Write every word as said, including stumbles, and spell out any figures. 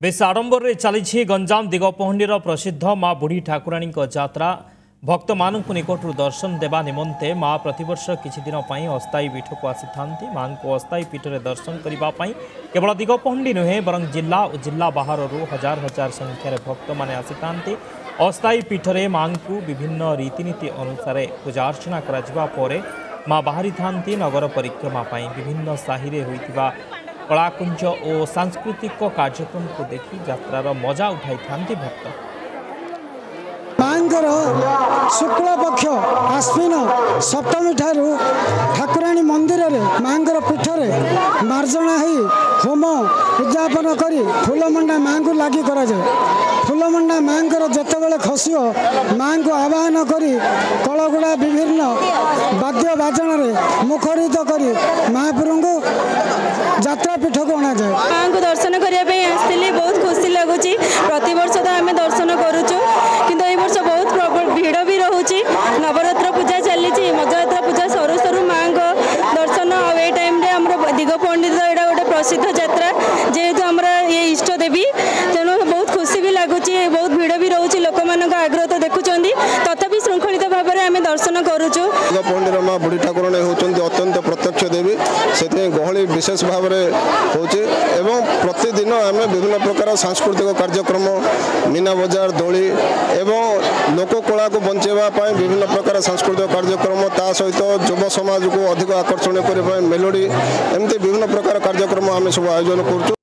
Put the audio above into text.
Base आडंबर में चली गंजाम दिगपहंडीर प्रसिद्ध माँ बुढ़ी ठाकुराणी यात्रा भक्त मान निकट दर्शन देवा निमंते माँ प्रतिवर्ष किछि दिन पई अस्थायी पीठ को आसी थांती। मां को अस्थायी पीठ में दर्शन करने केवल दिगपहंडी नुहे बरं जिला और जिला बाहर हजार हजार संख्यार भक्त मैंने आसी थांती। अस्थायी पीठ में मां को विभिन्न रीतिनीति अनुसार पूजा अर्चना करा परे माँ बाहरी थांती नगर परिक्रमा विभिन्न साहि होइतिबा कलाकुंज और सांस्कृतिक कार्यक्रम को देखी यात्रार मजा उठाई थांती भक्त। मांगर शुक्ल पक्ष आश्विन सप्तमी ठारू ठाकुराणी मंदिर रे मांगर पीठ रे मार्जना ही होम उद्यापन करी फूलमंडा मां को लगी करा जाए। फूलमंडा मांगर जेतेबेले खसियो मां को आवाहन करी कलगुड़ा विभिन्न वाद्य बाजन रे मुखरित करी महाप्रभु को यात्रा पीठ को अणा जाए। मां को दर्शन करने आसती बहुत खुशी लगुच। प्रति वर्ष तो आम दर्शन करुचु किंतु ए वर्ष बहुत भीड़ भी रोचे। नवरात्र पूजा चली मजयात्रा पूजा सरू सरू मां को दर्शन आ टाइम दिगपहंडी यहाँ गोटे प्रसिद्ध यात्रा जेहेतु आम ये इष्ट देवी तेणु बहुत खुशी भी लगुच। बहुत भीड़ भी रोचे लोक मान आग्रह तो देखुं तथापि श्रृंखलित भाव में आम दर्शन करुचु। दिगपहंडी माँ बुढ़ी ठाकुराणी होती अत्यंत प्रत्यक्ष देवी से गहली विशेष भाव में हो प्रतिदिन आम विभिन्न प्रकार सांस्कृतिक कार्यक्रम मीना बजार दोली एवं लोक कला को बचाइवाई विभिन्न प्रकार सांस्कृतिक कार्यक्रम ता सहित युव समाज को अधिक आकर्षण करने मेलोडी एमती विभिन्न प्रकार कार्यक्रम आम सब आयोजन कर।